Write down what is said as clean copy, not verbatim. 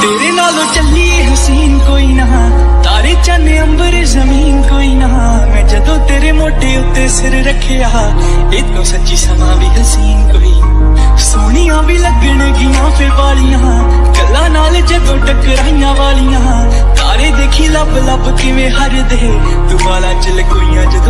तेरे नालों चली हसीन कोई ना, तारे चन अंबर जमीन कोई ना। मैं जदों तेरे मोटे उत्ते सिर रखिया, इतों सच्ची समा भी हसीन कोई। सोनिया भी लगन गियां फिर वालियां, गल्लां नाल जदों टकराइयां वालियां। तारे देखी लब लब किवें हर दे, तू वाला च लकोइयां